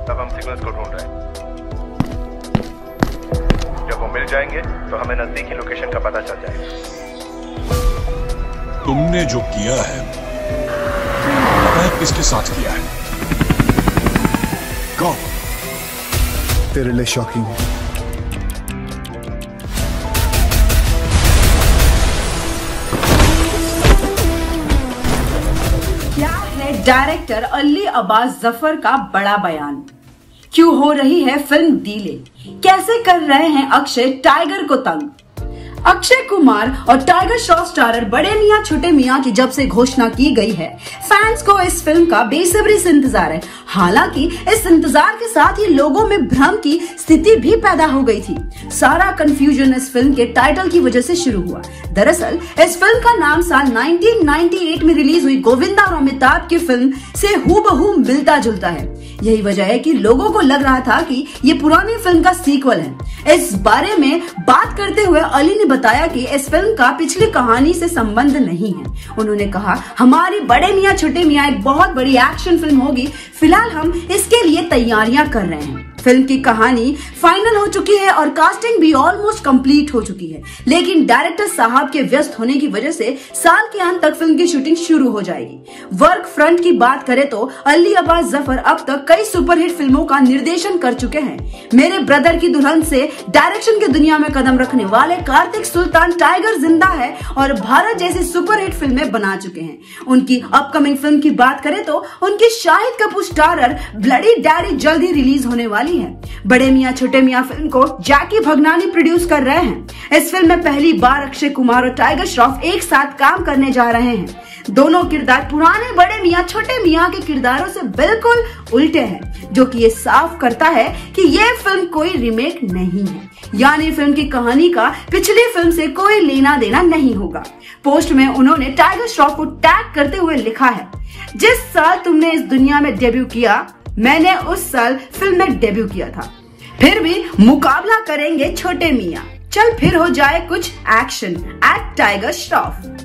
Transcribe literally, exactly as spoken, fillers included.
तब हम सिग्नल्स को ढूंढ रहे हैं। जब वो मिल जाएंगे तो हमें नजदीकी लोकेशन का पता चल जाएगा। तुमने जो किया है पता है किसके साथ किया है? कौन? तेरे लिए शॉकिंग है। क्या है डायरेक्टर अली अब्बास जफर का बड़ा बयान? क्यों हो रही है फिल्म डीले? कैसे कर रहे हैं अक्षय टाइगर को तंग? अक्षय कुमार और टाइगर श्रॉफ स्टारर बड़े मियां छोटे मियां की जब से घोषणा की गई है, फैंस को इस फिल्म का बेसब्री से इंतजार है। हालांकि इस इंतजार के साथ ही लोगों में भ्रम की स्थिति भी पैदा हो गई थी। सारा कंफ्यूजन इस फिल्म के टाइटल की वजह से शुरू हुआ। दरअसल इस फिल्म का नाम साल उन्नीस सौ अट्ठानवे में रिलीज हुई गोविंदा और अमिताभ की फिल्म से हूबहू मिलता जुलता है। यही वजह है कि लोगों को लग रहा था कि ये पुरानी फिल्म का सीक्वल है। इस बारे में बात करते हुए अली ने बताया कि इस फिल्म का पिछली कहानी से संबंध नहीं है। उन्होंने कहा, हमारी बड़े मियां छोटे मियां एक बहुत बड़ी एक्शन फिल्म होगी। फिलहाल हम इसके लिए तैयारियां कर रहे हैं। फिल्म की कहानी फाइनल हो चुकी है और कास्टिंग भी ऑलमोस्ट कंप्लीट हो चुकी है, लेकिन डायरेक्टर साहब के व्यस्त होने की वजह से साल के अंत तक फिल्म की शूटिंग शुरू हो जाएगी। वर्क फ्रंट की बात करें तो अली अब्बास जफर अब तक कई सुपरहिट फिल्मों का निर्देशन कर चुके हैं। मेरे ब्रदर की दुल्हन से डायरेक्शन की दुनिया में कदम रखने वाले कार्तिक सुल्तान टाइगर जिंदा है और भारत जैसी सुपरहिट फिल्में बना चुके हैं। उनकी अपकमिंग फिल्म की बात करें तो उनकी Shahid Kapoor starrer Bloody Daddy जल्द ही रिलीज होने वाली है। बड़े मियां छोटे मियां फिल्म को जैकी भगनानी प्रोड्यूस कर रहे हैं। इस फिल्म में पहली बार अक्षय कुमार और टाइगर श्रॉफ एक साथ काम करने जा रहे हैं। दोनों किरदार पुराने बड़े मियां छोटे मियां के किरदारों से बिल्कुल उल्टे हैं, जो कि ये साफ करता है कि ये फिल्म कोई रीमेक नहीं है, यानी फिल्म की कहानी का पिछली फिल्म से कोई लेना देना नहीं होगा। पोस्ट में उन्होंने टाइगर श्रॉफ को टैग करते हुए लिखा है, जिस साल तुमने इस दुनिया में डेब्यू किया, मैंने उस साल फिल्म में डेब्यू किया था। फिर भी मुकाबला करेंगे छोटे मियां। चल फिर हो जाए कुछ एक्शन एट टाइगर श्रॉफ।